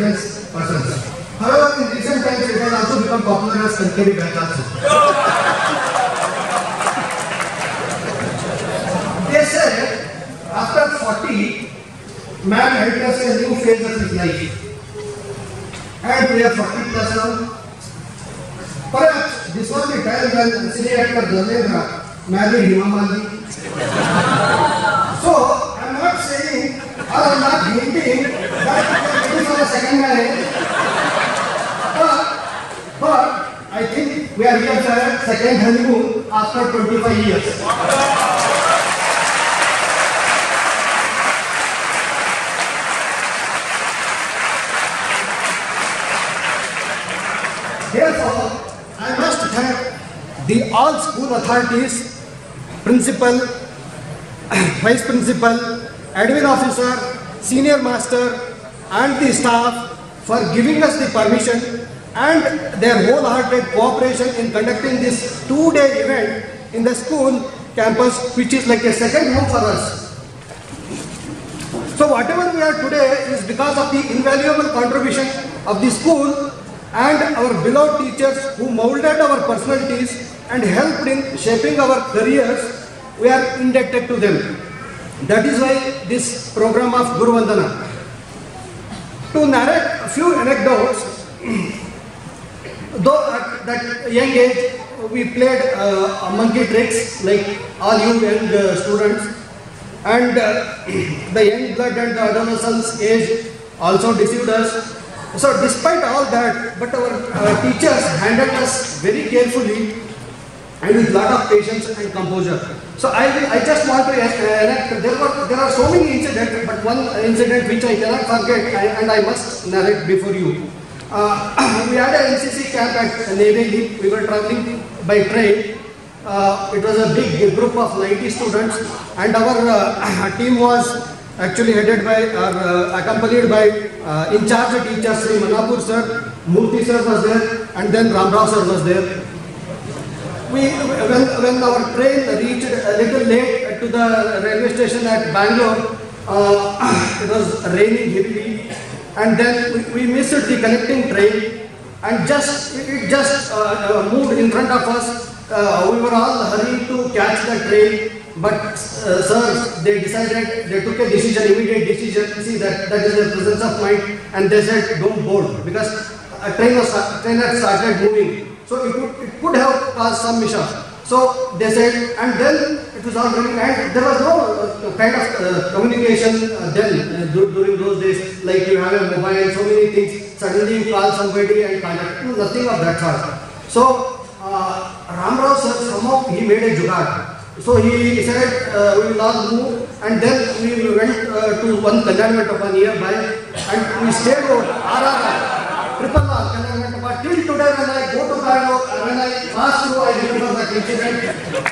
defense persons. However, in recent times, it has also become popular as Kankeri batch also. They said, after 40, man enters a new phase of his life. And we are 40 plus now. Perhaps this was the time when cine actor Dharmendra married Hema Malini. So, I am not saying or I am not hinting that it is for a second marriage. But I think we are here for a second honeymoon after 25 years. Therefore, I must thank the all school authorities, principal, vice principal, admin officer, senior master and the staff for giving us the permission and their wholehearted cooperation in conducting this 2-day event in the school campus, which is like a second home for us. So whatever we are today is because of the invaluable contribution of the school and our beloved teachers who molded our personalities and helped in shaping our careers. We are indebted to them. That is why this program of Guru Vandana. To narrate a few anecdotes, though at that young age we played monkey tricks like all you young students, and the young blood and the adolescence age also deceived us. So despite all that, but our teachers handled us very carefully and with lot of patience and composure. So I just want to enact, there are so many incidents, but one incident which I cannot forget and I must narrate before you. We had an NCC camp at Neyveli. We were traveling by train. It was a big group of 90 students and our team was actually headed by or accompanied by in charge teacher Sri Manapur sir, Murthy sir was there and then Ramrao sir was there. When our train reached a little late to the railway station at Bangalore, it was raining heavily and then we missed the connecting train and it just moved in front of us. We were all hurrying to catch the train, but sir, they took a decision, immediate decision. See, that is the presence of mind, and they said don't board because a train had started moving. So it could have caused some mishap. So they said, and then it was all running, and there was no kind of communication then during those days, like you have a mobile, so many things. Suddenly you call somebody and contact, nothing of that sort. So Ramrao sir, somehow he made a jugaad. So he said we will all move, and then we went to one Kanjanamatappa nearby, and we stayed over RRR, Triple R, Kanjanamatappa. Till today when I go to Bangalore, when I pass through, I remember that incident.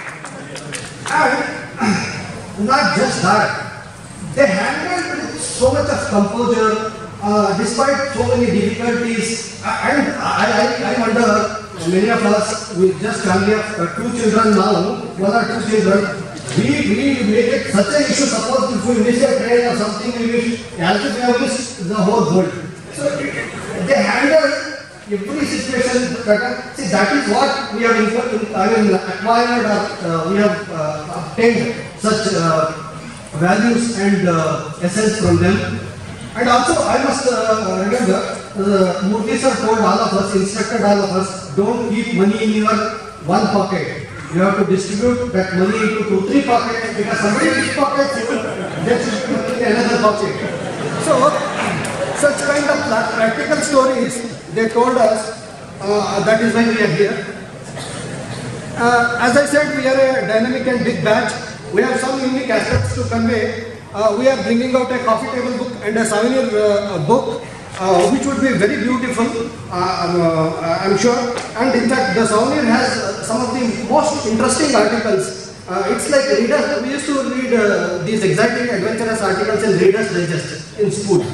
And not just that, they handled with so much of composure, despite so many difficulties. And I wonder, many of us, we just family of 2 children now, 1 or 2 children, we make it such an issue. Suppose if we miss a train or something, we wish, as if we have missed the whole world. So they handle every situation better. See, that is what we have acquired or we have obtained such values and essence from them. And also, I must remember, Murthy sir told all of us, instructed all of us, don't keep money in your one pocket. You have to distribute that money into 2-3 pockets, because somebody picks pockets, they should put in another pocket. So, such kind of practical stories they told us, that is why we are here. As I said, we are a dynamic and big batch. We have some unique aspects to convey. We are bringing out a coffee table book and a souvenir book, which would be very beautiful, I'm sure. And in fact, the souvenir has some of the most interesting articles. It's like readers, we used to read these exciting, adventurous articles in Reader's Digest in school.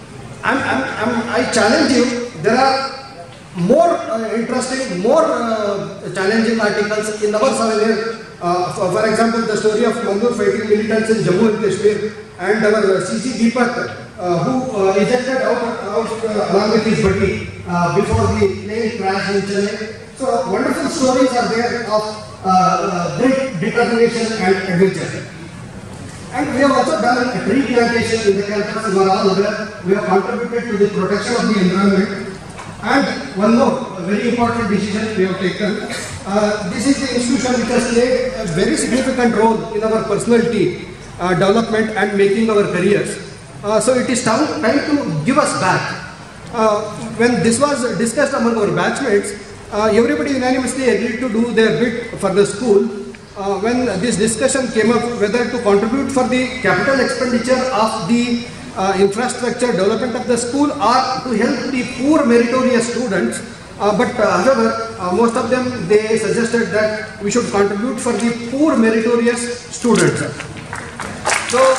I challenge you, there are more interesting, more challenging articles in our souvenir. For example, the story of Mandur fighting militants in Jammu and Kashmir, and our CC Deepak who ejected out along with his buddy before the plane crashed in Chennai. So wonderful stories are there of great determination and adventure. And we have also done a tree plantation in the campus. You are all aware. We have contributed to the protection of the environment. And one more very important decision we have taken. This is the institution which has played a very significant role in our personality development and making our careers. So it is time to give us back. When this was discussed among our batchmates, everybody unanimously agreed to do their bit for the school. When this discussion came up whether to contribute for the capital expenditure of the infrastructure development of the school or to help the poor meritorious students, however, most of them they suggested that we should contribute for the poor meritorious students. So,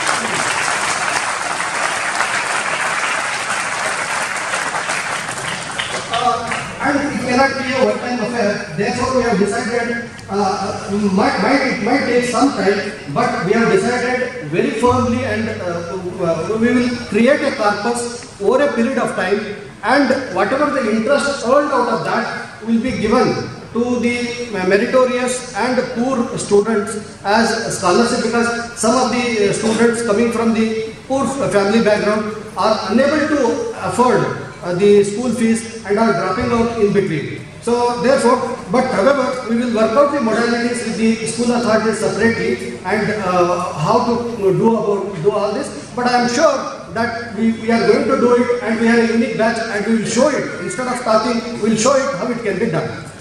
and it cannot be a one-time affair. Therefore, we have decided, it might take some time, but we have decided very firmly and we will create a corpus over a period of time, and whatever the interest earned out of that will be given to the meritorious and poor students as scholarship, because some of the students coming from the poor family background are unable to afford the school fees and are dropping out in between. So therefore, but however, we will work out the modalities with the school authorities separately and how to do all this. But I am sure that we are going to do it, and we have a unique batch and we will show it. Instead of talking, we will show it how it can be done.